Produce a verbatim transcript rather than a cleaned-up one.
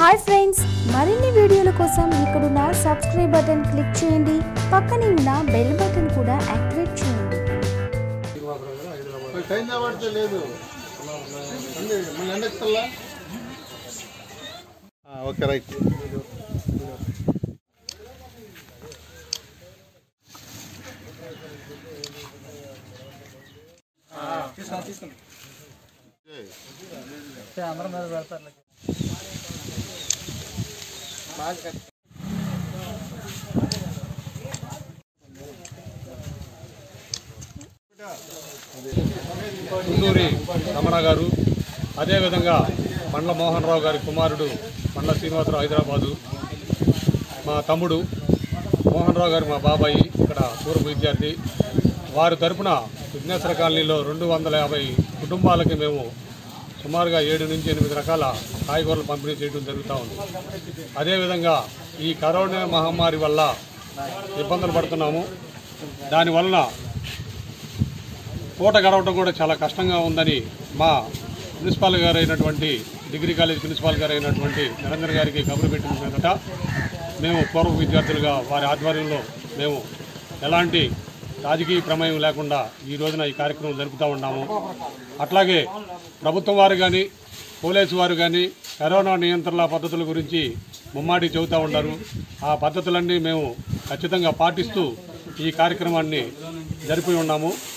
Hi friends, మరిన్ని వీడియోల కోసం ఇక్కడున్న సబ్స్క్రైబ్ బటన్ క్లిక్ చేయండి. పక్కనే ఉన్న బెల్ బటన్ కూడా యాక్టివేట్ చేయండి. Okay right. అందరం మీద పెడతారు. కుండూరి రమణ గారు, అదేవిధంగా మండల మోహన్ రావు గారి కుమారుడు మండల శ్రీనివాసరావు హైదరాబాదు, మా తమ్ముడు మోహన్ రావు గారు మా బాబాయి ఇక్కడ పూర్వ విద్యార్థి. వారి తరపున విఘ్నేశ్వర కాలనీలో రెండు వందల యాభై కుటుంబాలకి మేము సుమారుగా ఏడు నుంచి ఎనిమిది రకాల కాయగూరలు పంపిణీ చేయడం జరుగుతూ ఉంది. అదేవిధంగా ఈ కరోనా మహమ్మారి వల్ల ఇబ్బందులు పడుతున్నాము. దానివలన పూట గడవటం కూడా చాలా కష్టంగా ఉందని మా ప్రిన్సిపాల్ గారు అయినటువంటి డిగ్రీ కాలేజ్ ప్రిన్సిపాల్ గారు అయినటువంటి నిరంజన్ గారికి కబురు పెట్టిన మీదట మేము పూర్వ విద్యార్థులుగా వారి ఆధ్వర్యంలో మేము ఎలాంటి రాజకీయ ప్రమేయం లేకుండా ఈ రోజున ఈ కార్యక్రమం జరుపుతూ ఉన్నాము. అట్లాగే ప్రభుత్వం వారు కానీ పోలీసు వారు కానీ కరోనా నియంత్రణ పద్ధతుల గురించి ముమ్మాటి చెబుతూ ఉంటారు. ఆ పద్ధతులన్నీ మేము ఖచ్చితంగా పాటిస్తూ ఈ కార్యక్రమాన్ని జరిపి ఉన్నాము.